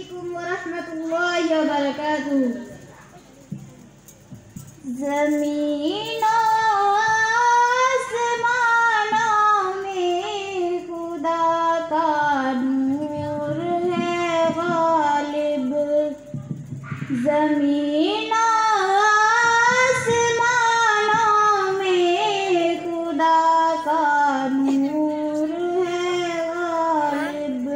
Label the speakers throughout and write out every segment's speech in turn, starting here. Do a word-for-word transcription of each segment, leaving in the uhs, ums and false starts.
Speaker 1: Assalamualaikum warahmatullahi wabarakatuh. ज़मीनों आसमानों में खुदा का नूर है गालिब। ज़मीनों आसमानों में खुदा का नूर है गालिब।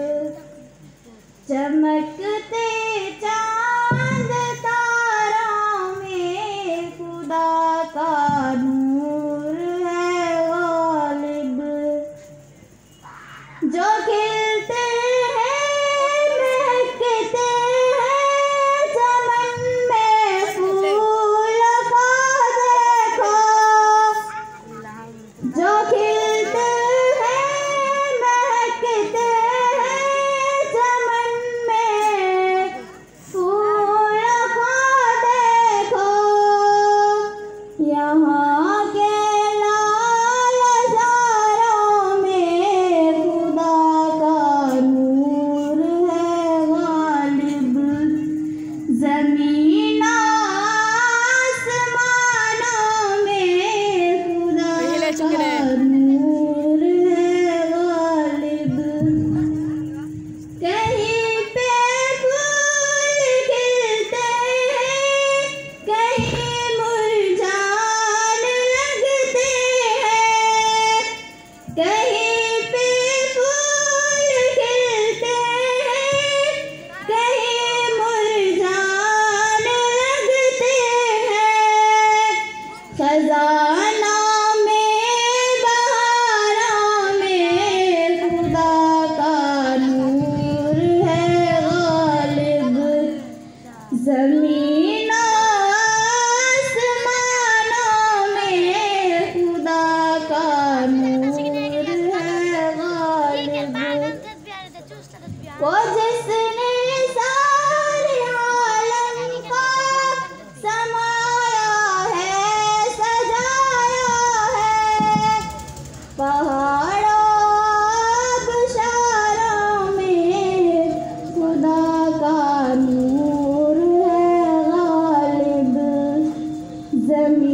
Speaker 1: चमकते चांद तारों में खुदा का नूर है गालिब। जो खिलते हैं महकते हैं चमन में फूल को देखो। जो खिलते हैं महकते हैं चमन में फूल को देखो। यहाँ के लाल हज़ारों में खुदा का नूर है गालिब। ज़मीन आसमानों में खुदा का नूर है गालिब। कहीं पे फूल खिलते हैं कहीं मुरझाने लगते हैं। कहीं पे फूल खिलते हैं कहीं मुरझाने लगते हैं। खजाना में बहारों में खुदा का नूर है गालिब। ज़मीन आसमानों में खुदा का नूर है गालिब। वो जिसने सारे आलम को समाया है सजाया है। पहाड़ों आबशारों में खुदा का नूर है गालिब। ज़मीन